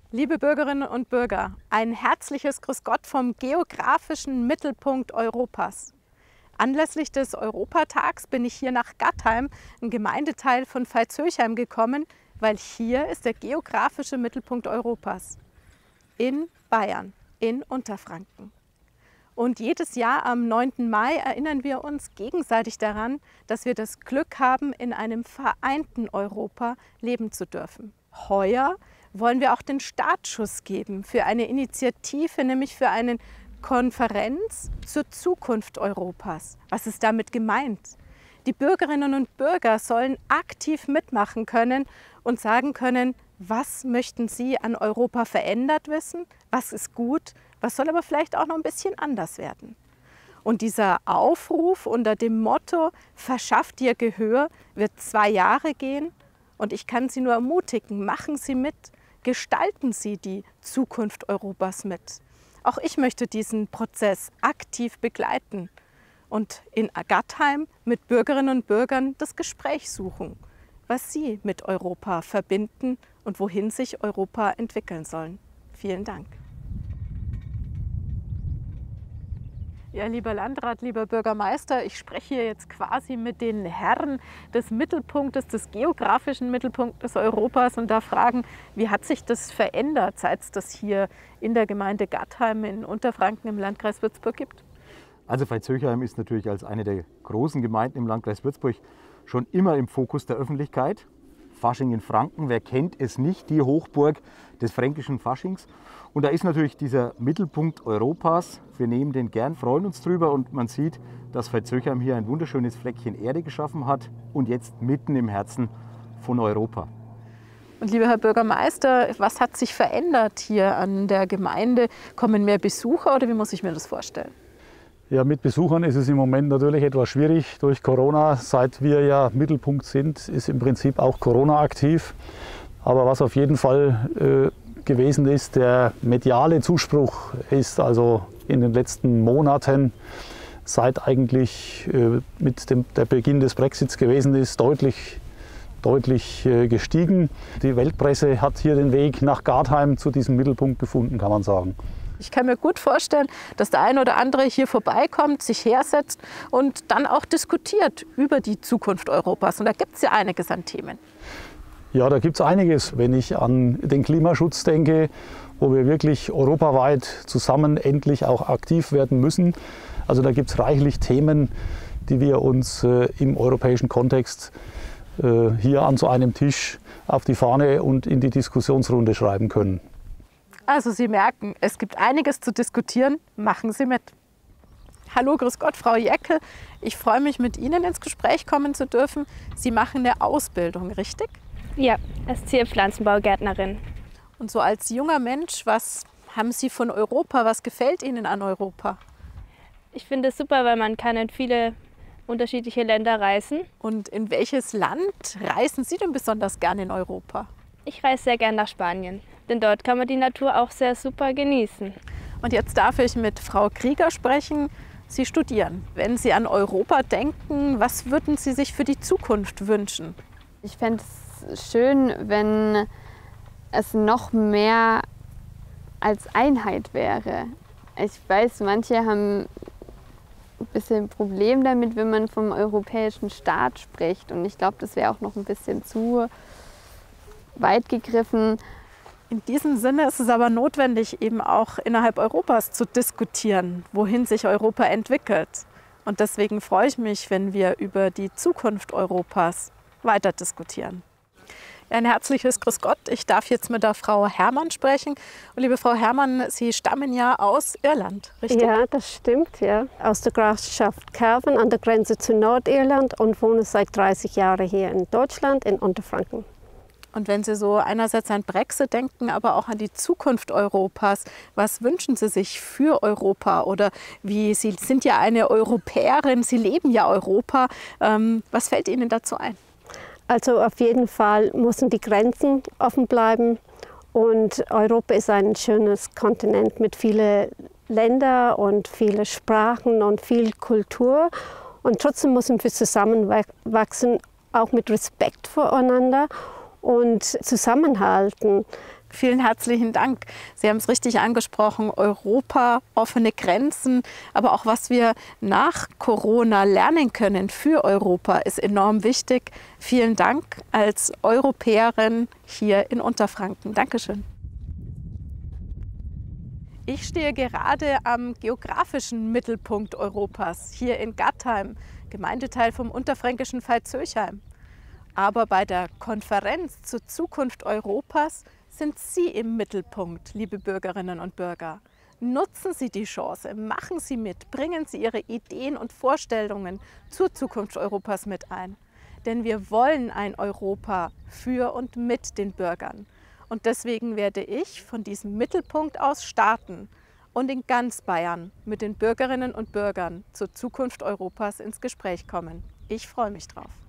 Liebe Bürgerinnen und Bürger, ein herzliches Grüß Gott vom geografischen Mittelpunkt Europas. Anlässlich des Europatags bin ich hier nach Gattheim, ein Gemeindeteil von Veitshöchheim, gekommen, weil hier ist der geografische Mittelpunkt Europas. In Bayern, in Unterfranken. Und jedes Jahr am 9. Mai erinnern wir uns gegenseitig daran, dass wir das Glück haben, in einem vereinten Europa leben zu dürfen. Heuer wollen wir auch den Startschuss geben für eine Initiative, nämlich für eine Konferenz zur Zukunft Europas. Was ist damit gemeint? Die Bürgerinnen und Bürger sollen aktiv mitmachen können und sagen können, was möchten sie an Europa verändert wissen, was ist gut, was soll aber vielleicht auch noch ein bisschen anders werden. Und dieser Aufruf unter dem Motto "Verschafft dir Gehör" wird 2 Jahre gehen. Und ich kann Sie nur ermutigen, machen Sie mit, gestalten Sie die Zukunft Europas mit. Auch ich möchte diesen Prozess aktiv begleiten und in Gattheim mit Bürgerinnen und Bürgern das Gespräch suchen, was sie mit Europa verbinden und wohin sich Europa entwickeln sollen. Vielen Dank. Ja, lieber Landrat, lieber Bürgermeister, ich spreche hier jetzt quasi mit den Herren des Mittelpunktes, des geografischen Mittelpunktes Europas und da fragen, wie hat sich das verändert, seit es das hier in der Gemeinde Gattheim in Unterfranken im Landkreis Würzburg gibt? Also Veitshöchheim ist natürlich als eine der großen Gemeinden im Landkreis Würzburg schon immer im Fokus der Öffentlichkeit. Fasching in Franken, wer kennt es nicht, die Hochburg des fränkischen Faschings. Und da ist natürlich dieser Mittelpunkt Europas. Wir nehmen den gern, freuen uns drüber und man sieht, dass Veitshöchheim hier ein wunderschönes Fleckchen Erde geschaffen hat und jetzt mitten im Herzen von Europa. Und lieber Herr Bürgermeister, was hat sich verändert hier an der Gemeinde? Kommen mehr Besucher oder wie muss ich mir das vorstellen? Ja, mit Besuchern ist es im Moment natürlich etwas schwierig durch Corona. Seit wir ja Mittelpunkt sind, ist im Prinzip auch Corona aktiv. Aber was auf jeden Fall gewesen ist, der mediale Zuspruch ist also in den letzten Monaten, seit eigentlich der Beginn des Brexits gewesen ist, deutlich gestiegen. Die Weltpresse hat hier den Weg nach Gattheim zu diesem Mittelpunkt gefunden, kann man sagen. Ich kann mir gut vorstellen, dass der ein oder andere hier vorbeikommt, sich hersetzt und dann auch diskutiert über die Zukunft Europas. Und da gibt es ja einiges an Themen. Ja, da gibt es einiges, wenn ich an den Klimaschutz denke, wo wir wirklich europaweit zusammen endlich auch aktiv werden müssen. Also da gibt es reichlich Themen, die wir uns im europäischen Kontext hier an so einem Tisch auf die Fahne und in die Diskussionsrunde schreiben können. Also Sie merken, es gibt einiges zu diskutieren. Machen Sie mit. Hallo, grüß Gott, Frau Jäckel. Ich freue mich, mit Ihnen ins Gespräch kommen zu dürfen. Sie machen eine Ausbildung, richtig? Ja, als Zierpflanzenbaugärtnerin. Und so als junger Mensch, was haben Sie von Europa? Was gefällt Ihnen an Europa? Ich finde es super, weil man kann in viele unterschiedliche Länder reisen. Und in welches Land reisen Sie denn besonders gerne in Europa? Ich reise sehr gern nach Spanien, denn dort kann man die Natur auch sehr super genießen. Und jetzt darf ich mit Frau Krieger sprechen. Sie studieren. Wenn Sie an Europa denken, was würden Sie sich für die Zukunft wünschen? Ich fände es schön, wenn es noch mehr als Einheit wäre. Ich weiß, manche haben ein bisschen ein Problem damit, wenn man vom europäischen Staat spricht. Und ich glaube, das wäre auch noch ein bisschen zu weit gegriffen. In diesem Sinne ist es aber notwendig, eben auch innerhalb Europas zu diskutieren, wohin sich Europa entwickelt. Und deswegen freue ich mich, wenn wir über die Zukunft Europas weiter diskutieren. Ein herzliches Grüß Gott. Ich darf jetzt mit der Frau Herrmann sprechen. Und liebe Frau Herrmann, Sie stammen ja aus Irland, richtig? Ja, das stimmt, ja. Aus der Grafschaft Cavan an der Grenze zu Nordirland und wohne seit 30 Jahren hier in Deutschland, in Unterfranken. Und wenn Sie so einerseits an Brexit denken, aber auch an die Zukunft Europas, was wünschen Sie sich für Europa? Oder Sie sind ja eine Europäerin, Sie leben ja Europa. Was fällt Ihnen dazu ein? Also auf jeden Fall müssen die Grenzen offen bleiben. Und Europa ist ein schönes Kontinent mit vielen Ländern und vielen Sprachen und viel Kultur. Und trotzdem müssen wir zusammenwachsen, auch mit Respekt voreinander und zusammenhalten. Vielen herzlichen Dank. Sie haben es richtig angesprochen, Europa, offene Grenzen, aber auch was wir nach Corona lernen können für Europa ist enorm wichtig. Vielen Dank als Europäerin hier in Unterfranken. Dankeschön. Ich stehe gerade am geografischen Mittelpunkt Europas, hier in Gattheim, Gemeindeteil vom unterfränkischen Veitshöchheim. Aber bei der Konferenz zur Zukunft Europas sind Sie im Mittelpunkt, liebe Bürgerinnen und Bürger. Nutzen Sie die Chance, machen Sie mit, bringen Sie Ihre Ideen und Vorstellungen zur Zukunft Europas mit ein. Denn wir wollen ein Europa für und mit den Bürgern. Und deswegen werde ich von diesem Mittelpunkt aus starten und in ganz Bayern mit den Bürgerinnen und Bürgern zur Zukunft Europas ins Gespräch kommen. Ich freue mich drauf.